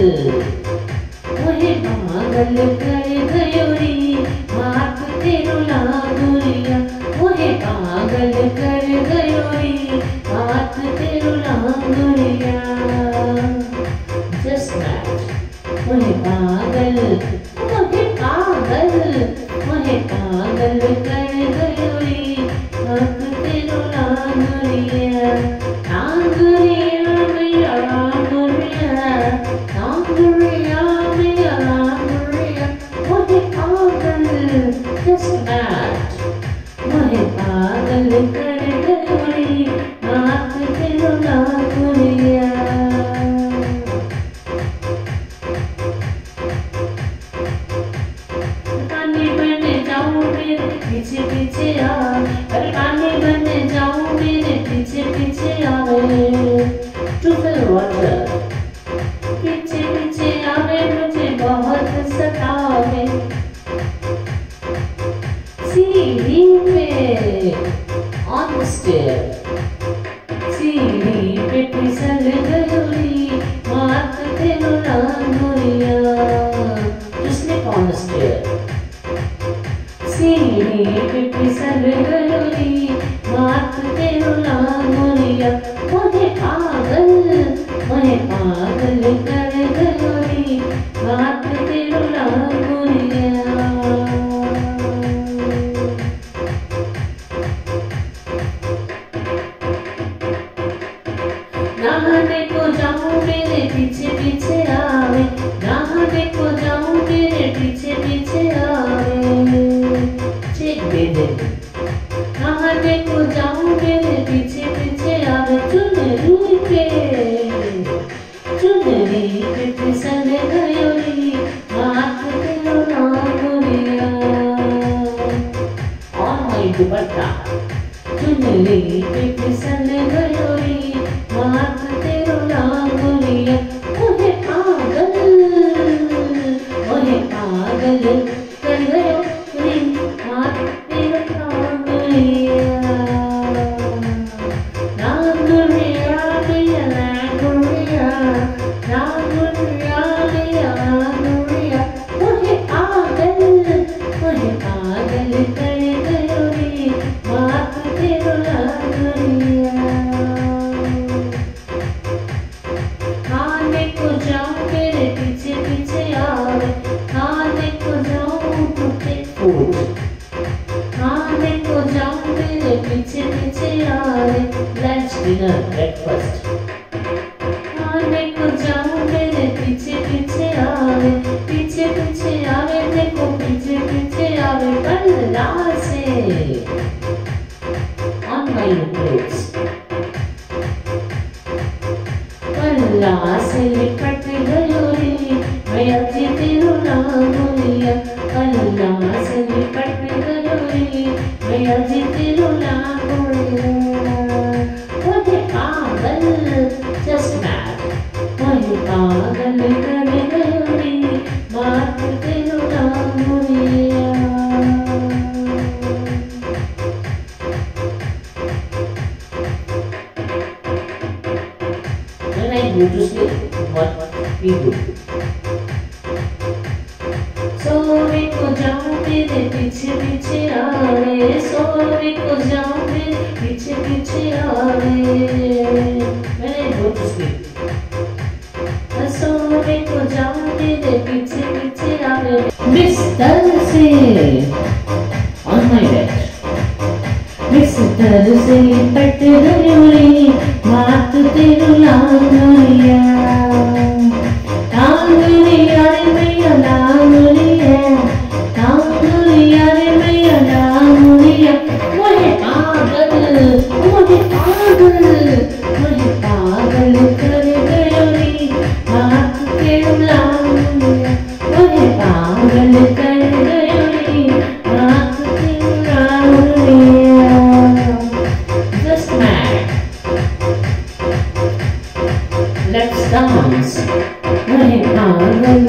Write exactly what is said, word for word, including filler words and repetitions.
मोहे पागल कर गयो रे मात तेरो लांगुरिया मोहे पागल कर गयो रे मात तेरो लांगुरिया जस्ट दैट मोहे पागल मोहे पागल मोहे पागल कर गयो रे मात तेरो लांगुरिया लांगुरिया मेरा लांगुरिया लांगुरिया मेरा लांगुरिया मोहे पागल जस्ट दैट मोहे पागल कर गयो रे मात तेरो लांगुरिया काने बन जाऊं मेरे पीछे पीछे आ अरे काने बन जाऊं मेरे पीछे पीछे आवे टू फिल वाटर पीछे पीछे आवे मुझे बहुत सतावे सीढ़ी पे ऑन द स्टेयर सीढ़ी पे फिसल गयो रे मात तेरो लांगुरिया जिसने ऑन द स्टेयर सीढ़ी पे फिसल गयो रे मात तेरो लांगुरिया मोहे पागल मोहे पागल कर गयो रे मात तेरो लांगुरिया नहाने को जाऊं मेरे पीछे पीछे आवे नहाने को जाऊं मेरे पीछे पीछे आवे चेक दे दे नहाने को जाऊं मेरे पीछे पीछे आवे चुनरी पे चुनरी पे फिसल गयो रे मात तेरो लांगुरिया ऑन माय दुपट्टा चुनरी पे फिसल गयो रे मात तेरो लांगुरिया मोहे पागल मोहे पागल कर गयो रे मात तेरो लांगुरिया लांगुरिया मेरा लांगुरिया लांगुरिया मेरा लांगुरिया मोहे पागल मोहे पागल कर गयो रे मात तेरो लांगुरिया खाने को जाऊं मेरे पीछे पीछे आवे खाने को जाऊं तो फूड खाने को जाऊं मेरे पीछे पीछे आवे लंच डिनर ब्रेकफास्ट खाने को जाऊं मेरे पीछे पीछे आवे पीछे पीछे आवे देखो पीछे पीछे आवे बल्ला से ऑन माय क्लोथ्स बल्ला से लिपट गयो रे मैं अजी तेरो लांगुरिया बल्ला से लिपट गयो रे मैं अजी तेरो लांगुरिया मोहे पागल जस्ट मैड मोहे पागल कर गयो रे मात तेरो Languriya When I go to sleep, what we do? सोने को जाऊं मेरे पीछे पीछे आवे सोने को जाऊं मेरे पीछे पीछे आवे When I go to sleep, सोने को जाऊं मेरे पीछे पीछे आवे बिस्तर से on my bed बिस्तर से लिपट गयो रे मात तेरो लांगुरिया लांगुरिया रे मैया लांगुरिया लांगुरिया रे मैया लांगुरिया मोहे पागल मोहे पागल मोहे पागल कर गयो रे मात तेरो लांगुरिया मोहे पागल कर गयो रे मात तेरो Languriya just mad let's dance मोहे पागल